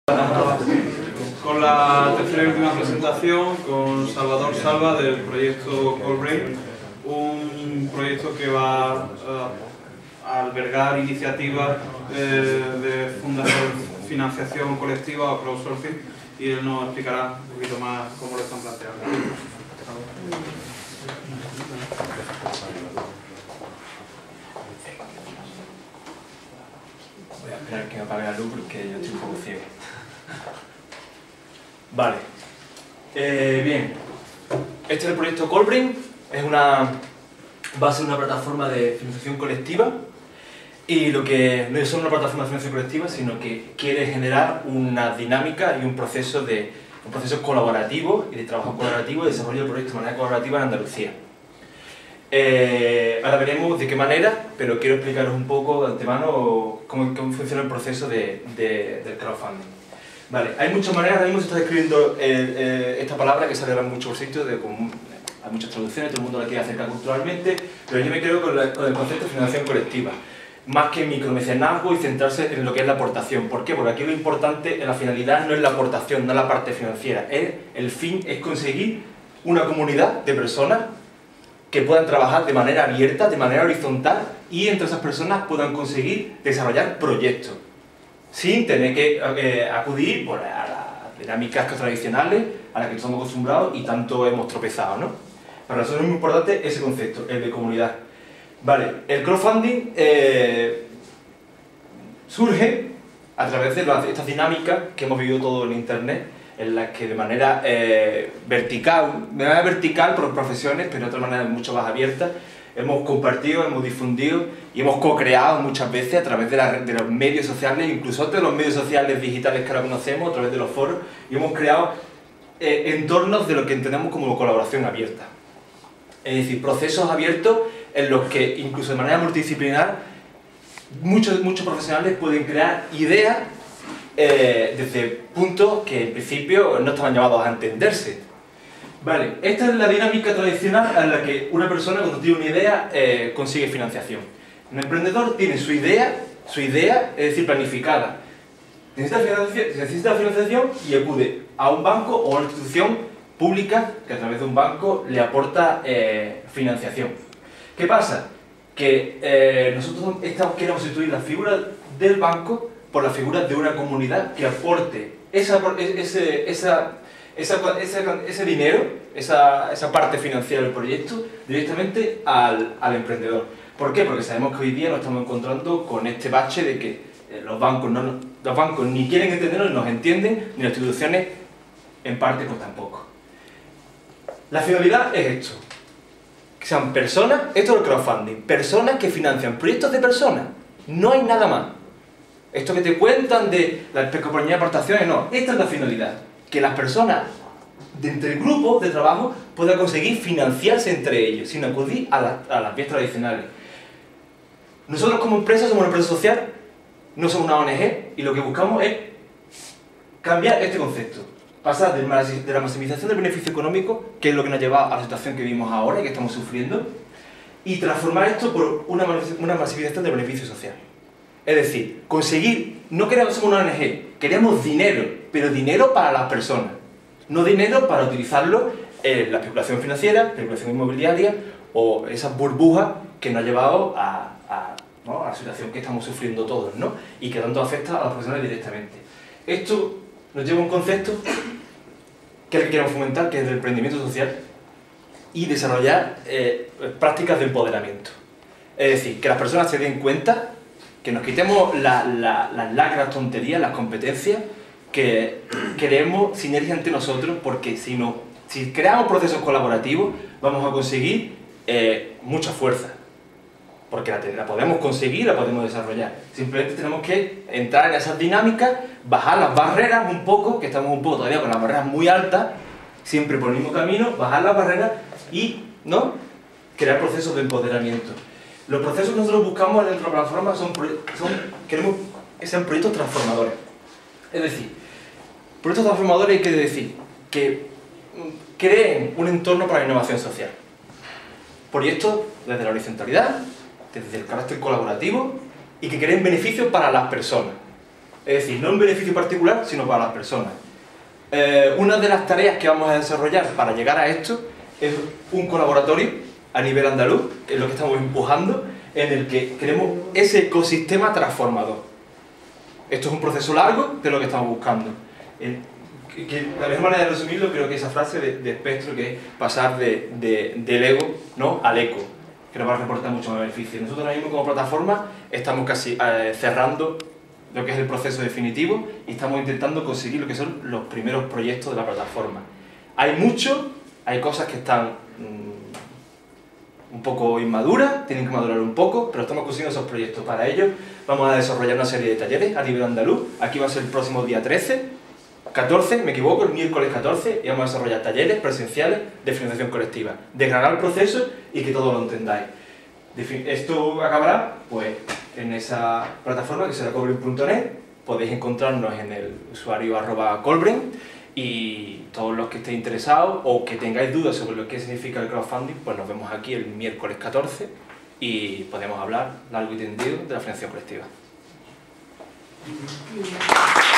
Con la tercera y última presentación con Salvador Salva del proyecto Callbrain, un proyecto que va a albergar iniciativas de financiación colectiva o crowdsourcing, y él nos explicará un poquito más cómo lo están planteando. Voy a esperar que me apague la luz porque yo estoy un poco ciego. Vale. Bien. Este es el proyecto Callbrain. Va a ser una plataforma de financiación colectiva. Y lo que no es solo una plataforma de financiación colectiva, sino que quiere generar una dinámica y un proceso colaborativo y de trabajo colaborativo y desarrollo del proyecto de manera colaborativa en Andalucía. Ahora veremos de qué manera, pero quiero explicaros un poco de antemano cómo funciona el proceso del crowdfunding. Vale, hay muchas maneras. Ahora mismo se está escribiendo esta palabra que sale en muchos sitios, hay muchas traducciones, todo el mundo la quiere acercar culturalmente, pero yo me quedo con el concepto de financiación colectiva, más que micromecenazgo y centrarse en lo que es la aportación. ¿Por qué? Porque aquí lo importante, la finalidad no es la aportación, no es la parte financiera, el fin es conseguir una comunidad de personas que puedan trabajar de manera abierta, de manera horizontal, y entre esas personas puedan conseguir desarrollar proyectos, sin tener que acudir a las dinámicas tradicionales a las que estamos acostumbrados y tanto hemos tropezado, ¿no? Para nosotros es muy importante ese concepto, el de comunidad. Vale, el crowdfunding surge a través de estas dinámicas que hemos vivido todos en internet, en las que de manera vertical por profesiones, pero de otra manera mucho más abierta, hemos compartido, hemos difundido y hemos co-creado muchas veces a través de los medios sociales, incluso de los medios sociales digitales que ahora conocemos, a través de los foros, y hemos creado entornos de lo que entendemos como colaboración abierta. Es decir, procesos abiertos en los que, incluso de manera multidisciplinar, muchos profesionales pueden crear ideas desde puntos que en principio no estaban llamados a entenderse. Vale, esta es la dinámica tradicional en la que una persona, cuando tiene una idea, consigue financiación. Un emprendedor tiene su idea, es decir, planificada. Necesita financiación y acude a un banco o a una institución pública que a través de un banco le aporta financiación. ¿Qué pasa? Que nosotros queremos sustituir la figura del banco por la figura de una comunidad que aporte ese dinero, esa parte financiera del proyecto, directamente al emprendedor. ¿Por qué? Porque sabemos que hoy día nos estamos encontrando con este bache de que los bancos ni quieren entendernos, ni nos entienden, ni las instituciones en parte pues tampoco. La finalidad es esto, que sean personas, esto es el crowdfunding, personas que financian proyectos de personas, no hay nada más. Esto que te cuentan de las compañías de aportaciones, no, esta es la finalidad, que las personas entre grupos de trabajo puedan conseguir financiarse entre ellos, sin acudir a las vías tradicionales. Nosotros como empresa somos una empresa social, no somos una ONG, y lo que buscamos es cambiar este concepto. Pasar de la maximización del beneficio económico, que es lo que nos ha llevado a la situación que vivimos ahora y que estamos sufriendo, y transformar esto por una maximización del beneficio social. Es decir, conseguir, no queremos ser una ONG, queremos dinero, pero dinero para las personas, no dinero para utilizarlo en la especulación financiera, especulación inmobiliaria o esas burbujas que nos ha llevado a la situación que estamos sufriendo todos, ¿no? Y que tanto afecta a las personas directamente. Esto nos lleva a un concepto que es el que queremos fomentar, que es el emprendimiento social, y desarrollar prácticas de empoderamiento. Es decir, que las personas se den cuenta, que nos quitemos las lacras, tonterías, las competencias, que queremos sinergia entre nosotros, porque si creamos procesos colaborativos vamos a conseguir mucha fuerza. Porque la podemos conseguir, la podemos desarrollar. Simplemente tenemos que entrar en esas dinámicas, bajar las barreras un poco, que estamos un poco todavía con las barreras muy altas, siempre por el mismo camino, bajar las barreras y crear procesos de empoderamiento. Los procesos que nosotros buscamos dentro de la plataforma queremos que sean proyectos transformadores. Es decir, proyectos transformadores quiere decir que creen un entorno para la innovación social. Proyectos desde la horizontalidad, desde el carácter colaborativo y que creen beneficios para las personas. Es decir, no en beneficio particular, sino para las personas. Una de las tareas que vamos a desarrollar para llegar a esto es un colaboratorio a nivel andaluz, que es lo que estamos empujando, en el que queremos ese ecosistema transformador. Esto es un proceso largo de lo que estamos buscando. La mejor manera de resumirlo creo que esa frase de Espectro, que es pasar del ego, ¿no?, al eco, que nos va a reportar mucho más beneficio. Nosotros ahora mismo como plataforma estamos casi cerrando lo que es el proceso definitivo y estamos intentando conseguir lo que son los primeros proyectos de la plataforma. Hay mucho, hay cosas que están un poco inmaduras, tienen que madurar un poco, pero estamos consiguiendo esos proyectos. Para ello vamos a desarrollar una serie de talleres a nivel andaluz. Aquí va a ser el próximo día 14, me equivoco, el miércoles 14, y vamos a desarrollar talleres presenciales de financiación colectiva, desgranar el proceso y que todos lo entendáis. Esto acabará pues en esa plataforma que será colbrain.net. Podéis encontrarnos en el usuario @colbrain, y todos los que estéis interesados o que tengáis dudas sobre lo que significa el crowdfunding, pues nos vemos aquí el miércoles 14 y podemos hablar largo y tendido de la financiación colectiva.